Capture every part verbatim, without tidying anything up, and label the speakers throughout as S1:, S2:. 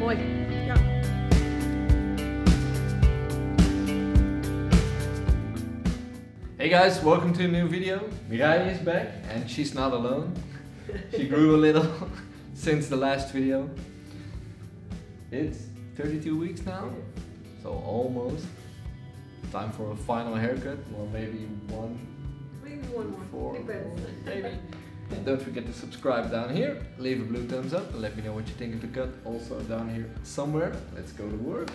S1: Moi.
S2: Ja.
S3: Hey guys, welcome to a new video. Mireille is back and she's not alone. She grew a little since the last video. It's thirty-two weeks now, so almost. Time for a final haircut, or maybe one,
S2: Maybe one more.
S3: four,
S2: Depends.
S3: maybe. And don't forget to subscribe down here, leave a blue thumbs up and let me know what you think of the cut, also down here somewhere. Let's go to work.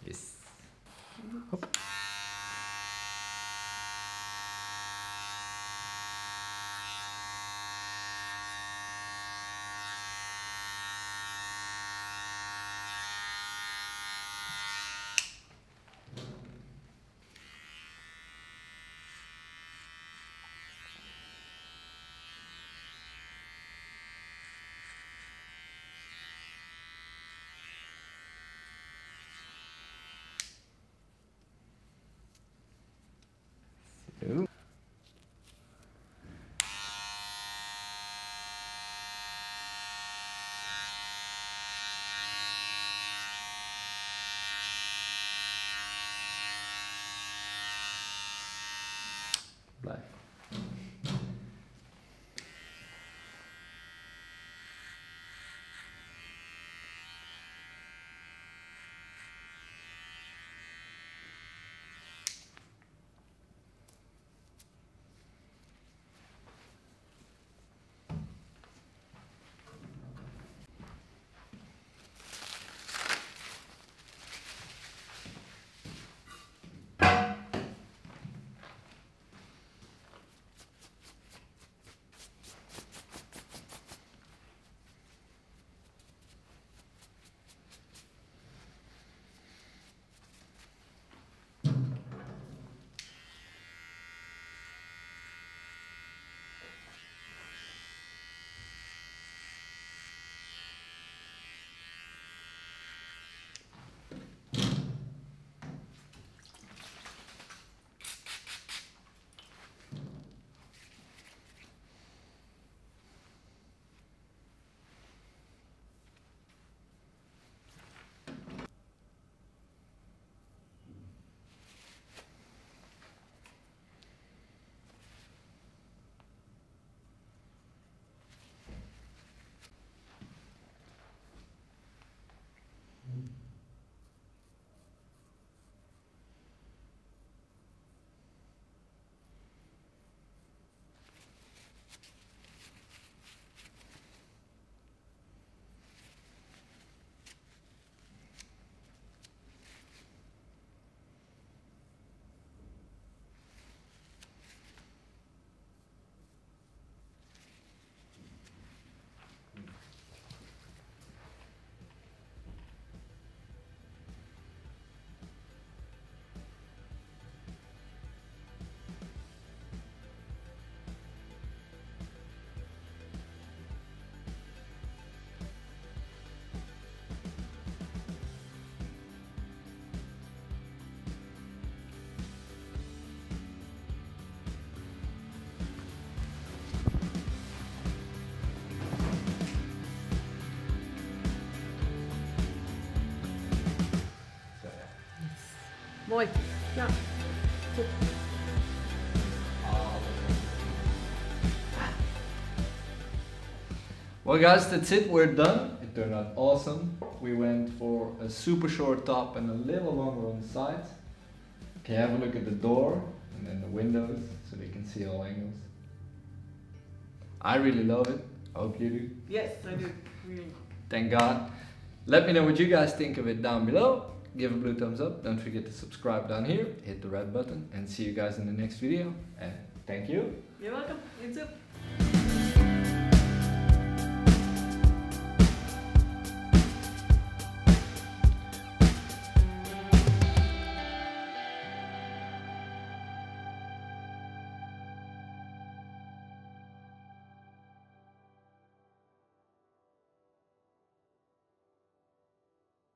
S3: Yes. Hop. Ooh. Black.
S1: Mooi. Ja. Goed.
S3: Well guys, that's it, we're done. It turned out awesome. We went for a super short top and a little longer on the sides. Okay, have a look at the door and then the windows so they can see all angles. I really love it. I hope you do.
S1: Yes, I do. Really.
S3: Thank God. Let me know what you guys think of it down below. Give a blue thumbs up. Don't forget to subscribe down here. Hit the red button and see you guys in the next video. And thank you.
S1: You're welcome. You too.